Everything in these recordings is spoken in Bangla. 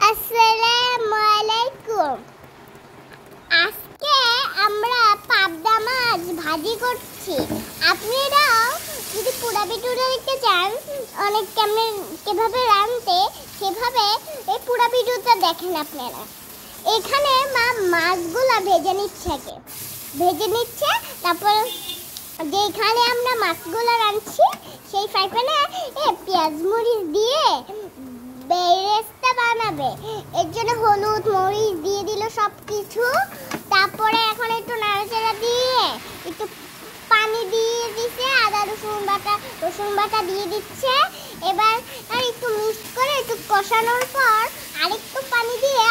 আসসালামু আলাইকুম। আজকে আমরা পাবদা মাছ ভাজি করছি। আপনারাও যদি পুরা ভিডিওটা দেখতে চান অনেক কিভাবে রাঁধতে সেভাবে এই পুরা ভিডিওটা দেখেন আপনারা। এখানে মা মাছগুলা ভেজে নিচ্ছে তারপর যেখানে আমরা মাছগুলা রাঁধছি সেই ফ্রাই প্যানে পেঁয়াজ মরিচ দিয়ে বেরেস্তা বানাবে। এর জন্য হলুদ মরিচ দিয়ে দিল সব কিছু। তারপরে এখন একটু নাড়াচাড়া দিয়ে একটু পানি দিয়ে দিচ্ছে, আদা রসুন বাটা দিয়ে দিচ্ছে। এবার আর একটু মিক্স করে একটু কষানোর পর আরেকটু পানি দিয়ে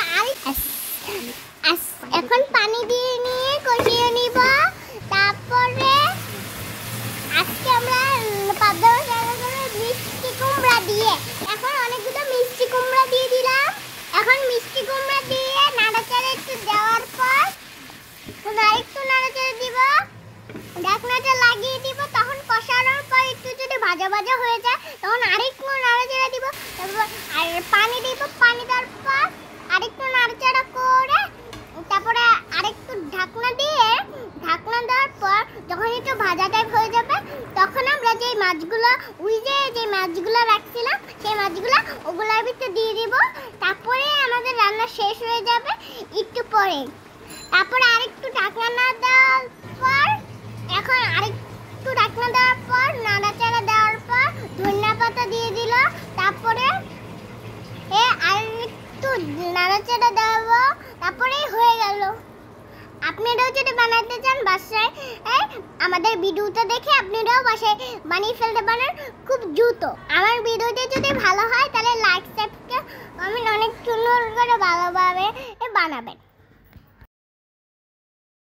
এখন পানি দিয়ে নিয়ে কষিয়ে নিব। তারপরে আজকে আমরা পাবদা মাছ রান্না করব মিষ্টি কুমড়া দিয়ে। এখন অনেকগুলো মিষ্টি কুমড়া দিয়ে দিলাম। এখন মিষ্টি কুমড়া দিয়ে নাড়াচাড়া একটু দেওয়ার পর আরেকটু নাড়াচাড়া দিব, ঢাকনাটা লাগিয়ে দিব। তখন কষানোর পর একটু যদি ভাজা ভাজা হয়ে যায় তখন আরেকটু নাড়াচাড়া দিব। তারপর আর পানি দিব, পানি দেওয়ার পর আরেকটু নাড়াচাড়া করে তারপরে আরেকটু ঢাকনা দেওয়ার পর যখন একটু ভাজা টাইপ হয়ে যাবে তখন আমরা যে মাছগুলো রাখছিলাম সেই মাছগুলো ওগুলোর ভিতরে দিয়ে দিব। তারপরে আমাদের রান্না শেষ হয়ে যাবে একটু পরে। তারপরে আরেকটু ঢাকনা দেওয়ার পর নাড়াচাড়া দেওয়ার পর ধনিয়া পাতা দিয়ে দিল। তারপরে আরেকটু নাড়াচাড়া দেব, তারপরেই হয়ে গেল। আপনারাও যদি বানাতে চান বাসায় আমাদের ভিডিওটা দেখে আপনারাও বাসায় বানিয়ে ফেলতে পারেন খুব দ্রুত। আমার ভিডিওটি যদি ভালো হয় তাহলে লাইক সাবস্ক্রাইব কমেন্ট অনেক সুন্দর করে ভালোভাবে বানাবেন।